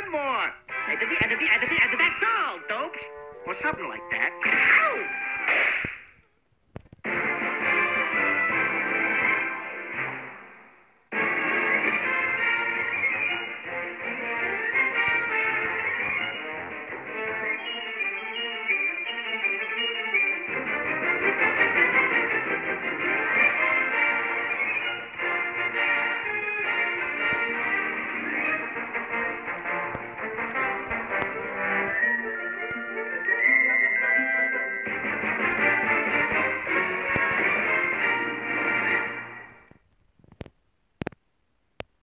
one more. That's all, dopes. Or something like that. Ow!